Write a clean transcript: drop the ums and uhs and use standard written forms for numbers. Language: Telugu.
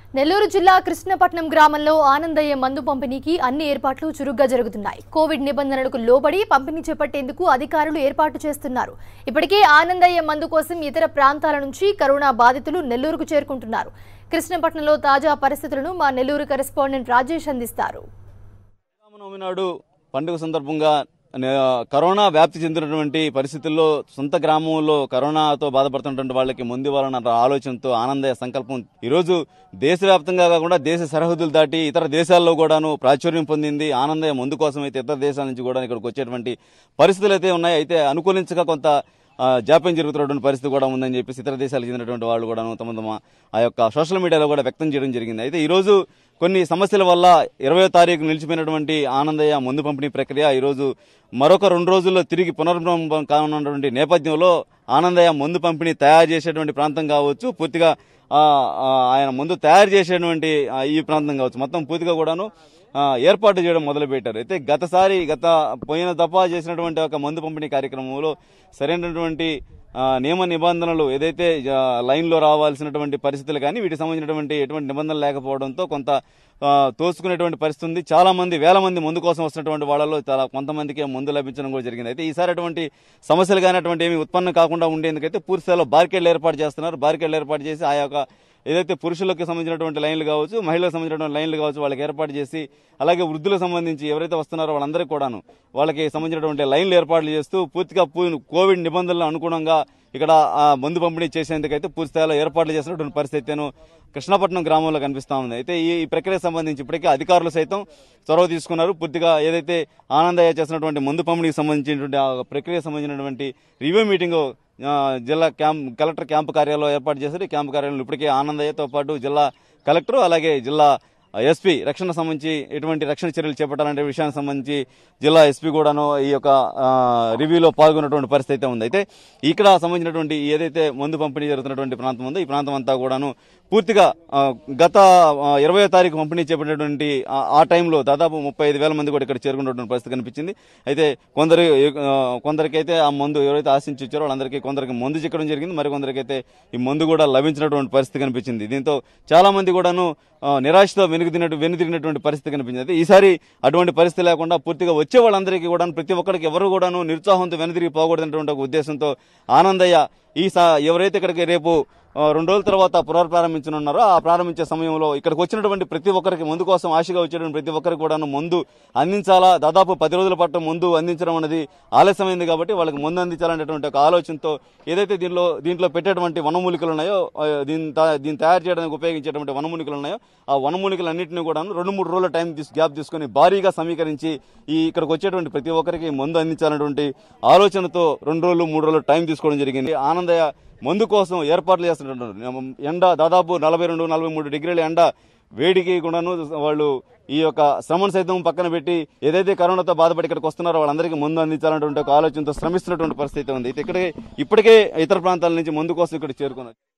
నెల్లూరు జిల్లా కృష్ణపట్నం గ్రామంలో ఆనందయ్య మందు పంపిణీకి అన్ని ఏర్పాట్లు చురుగ్గా జరుగుతున్నాయి. కోవిడ్ నిబంధనలకు లోబడి పంపిణీ చేపట్టేందుకు అధికారులు ఏర్పాటు చేస్తున్నారు. ఇప్పటికే ఆనందయ్య మందు కోసం ఇతర ప్రాంతాల నుంచి కరోనా బాధితులు నెల్లూరుకు చేరుకుంటున్నారు. కృష్ణపట్నంలో తాజా పరిస్థితులను మా నెల్లూరు కరెస్పాండెంట్ రాజేష్ అందిస్తారు. పండుగ సందర్భంగా కరోనా వ్యాప్తి చెందినటువంటి పరిస్థితుల్లో సొంత గ్రామంలో కరోనాతో బాధపడుతున్నటువంటి వాళ్ళకి ముందు వాళ్ళ ఆలోచనతో ఆనందయ్య సంకల్పం ఈరోజు దేశవ్యాప్తంగా కాకుండా దేశ సరిహద్దులు దాటి ఇతర దేశాల్లో కూడాను ప్రాచుర్యం పొందింది. ఆనందయ్య ముందు కోసం అయితే ఇతర దేశాల నుంచి కూడా ఇక్కడికి వచ్చేటువంటి పరిస్థితులు అయితే ఉన్నాయి. అయితే అనుకూలించక కొంత జాప్యం జరుగుతున్నటువంటి పరిస్థితి కూడా ఉందని చెప్పేసి ఇతర దేశాలకు చెందినటువంటి వాళ్ళు కూడా తమ ఆ యొక్క సోషల్ మీడియాలో కూడా వ్యక్తం చేయడం జరిగింది. అయితే ఈరోజు కొన్ని సమస్యల వల్ల 20వ తారీఖు నిలిచిపోయినటువంటి ఆనందయ్య మందు పంపిణీ ప్రక్రియ ఈరోజు మరొక 2 రోజుల్లో తిరిగి పునర్ప్రారంభం కానున్నటువంటి నేపథ్యంలో ఆనందయ్య మందు పంపిణీ తయారు చేసేటువంటి ప్రాంతం కావచ్చు, పూర్తిగా ఆయన ముందు తయారు చేసేటువంటి ఈ ప్రాంతం కావచ్చు, మొత్తం పూర్తిగా కూడాను ఏర్పాటు చేయడం మొదలుపెట్టారు. అయితే పోయిన దఫా చేసినటువంటి ఒక మందు పంపిణీ కార్యక్రమంలో సరైనటువంటి నియమ నిబంధనలు ఏదైతే లైన్లో రావాల్సినటువంటి పరిస్థితులు కానీ వీటికి సంబంధించినటువంటి ఎటువంటి నిబంధనలు లేకపోవడంతో కొంత తోసుకునేటువంటి పరిస్థితి ఉంది. చాలా మంది వేల మంది మందు కోసం వస్తున్నటువంటి వాళ్ళలో చాలా కొంతమందికి మందు లభించడం కూడా జరిగింది. అయితే ఈసారి అటువంటి సమస్యలు కానీ అటువంటి ఏమి ఉత్పన్నం కాకుండా ఉండేందుకైతే పూర్తి స్థాయిలో బార్కెడ్లు ఏర్పాటు చేస్తున్నారు. బార్కెడ్లు ఏర్పాటు చేసి ఆ యొక్క ఏదైతే పురుషులకు సంబంధించినటువంటి లైన్లు కావచ్చు, మహిళలకు సంబంధించినటువంటి లైన్లు కావచ్చు వాళ్ళకి ఏర్పాటు చేసి, అలాగే వృద్ధులకు సంబంధించి ఎవరైతే వస్తున్నారో వాళ్ళందరికీ కూడాను వాళ్ళకి సంబంధించినటువంటి లైన్లు ఏర్పాట్లు చేస్తూ పూర్తిగా కోవిడ్ నిబంధనలకు అనుగుణంగా ఇక్కడ మందు పంపిణీ చేసేందుకైతే పూర్తి స్థాయిలో ఏర్పాట్లు చేసినటువంటి పరిస్థితిను కృష్ణపట్నం గ్రామంలో కనిపిస్తా ఉంది. అయితే ఈ ప్రక్రియకు సంబంధించి ఇప్పటికే అధికారులు సైతం చొరవ తీసుకున్నారు. పూర్తిగా ఏదైతే ఆనందయ్య చేసినటువంటి మందు పంపిణీకి సంబంధించినటువంటి ఆ ప్రక్రియకు సంబంధించినటువంటి రివ్యూ మీటింగ్ జిల్లా కలెక్టర్ క్యాంపు కార్యాలయంలో ఏర్పాటు చేశారు. ఈ క్యాంపు కార్యాలయంలో ఇప్పటికే ఆనందయ్యతో పాటు జిల్లా కలెక్టర్ అలాగే జిల్లా ఎస్పీ రక్షణ సంబంధించి ఎటువంటి రక్షణ చర్యలు చేపట్టాలనే విషయానికి సంబంధించి జిల్లా ఎస్పీ కూడాను ఈ యొక్క రివ్యూలో పాల్గొన్నటువంటి పరిస్థితి అయితే ఉంది. అయితే ఇక్కడ సంబంధించినటువంటి ఏదైతే మందు పంపిణీ జరుగుతున్నటువంటి ప్రాంతం ఉందో ఈ ప్రాంతం అంతా కూడాను పూర్తిగా గత 20వ తారీఖు పంపిణీ చేపట్టినటువంటి ఆ టైంలో దాదాపు 35,000 మంది కూడా ఇక్కడ చేరుకున్నటువంటి పరిస్థితి కనిపించింది. అయితే కొందరికైతే ఆ మందు ఎవరైతే ఆశించి ఇచ్చారో వాళ్ళందరికీ కొందరికి మందు చిక్కడం జరిగింది, మరికొందరికైతే ఈ మందు కూడా లభించినటువంటి పరిస్థితి కనిపించింది. దీంతో చాలా మంది కూడాను నిరాశతో వెనుదిరిగినటువంటి పరిస్థితి కనిపించింది. అయితే ఈసారి అటువంటి పరిస్థితి లేకుండా పూర్తిగా వచ్చే వాళ్ళందరికీ కూడా ప్రతి ఒక్కరికి ఎవరు కూడాను నిరుత్సాహంతో వెనుదిరిగి పోకూడదనేటువంటి ఒక ఉద్దేశంతో ఆనందయ్య ఎవరైతే ఇక్కడికి రేపు 2 రోజుల తర్వాత పునర్ప్రారంభించనున్నారో ఆ ప్రారంభించే సమయంలో ఇక్కడికి వచ్చినటువంటి ప్రతి ఒక్కరికి మందు కోసం ఆశగా వచ్చేటువంటి ప్రతి ఒక్కరికి కూడా మందు అందించాలా, దాదాపు 10 రోజుల పాటు మందు అందించడం అనేది ఆలస్యమైంది కాబట్టి వాళ్ళకి మందు అందించాలనేటువంటి ఒక ఆలోచనతో ఏదైతే దీంట్లో పెట్టేటువంటి వనమూలికలు ఉన్నాయో దీన్ని తయారు చేయడానికి ఉపయోగించేటువంటి వనమూలికలు ఉన్నాయో ఆ వనమూలికలన్నింటినీ కూడా 2-3 రోజుల గ్యాప్ తీసుకుని భారీగా సమీకరించి ఇక్కడికి వచ్చేటువంటి ప్రతి ఒక్కరికి మందు అందించాలనేటువంటి ఆలోచనతో 2 రోజులు 3 రోజులు టైం తీసుకోవడం జరిగింది. ఆనందయ్య మందు కోసం ఏర్పాట్లు చేస్తున్నట్టు ఎండ దాదాపు 42-43 డిగ్రీల ఎండ వేడికి కూడాను వాళ్ళు ఈ యొక్క శ్రమను సైతం పక్కన పెట్టి ఏదైతే కరోనాతో బాధపడి ఇక్కడికి వస్తున్నారో వాళ్ళందరికీ మందు అందించాలన్నటువంటి ఒక ఆలోచనతో శ్రమిస్తున్నటువంటి పరిస్థితి ఉంది. ఇప్పటికే ఇతర ప్రాంతాల నుంచి మందు కోసం ఇక్కడ చేరుకున్నారు.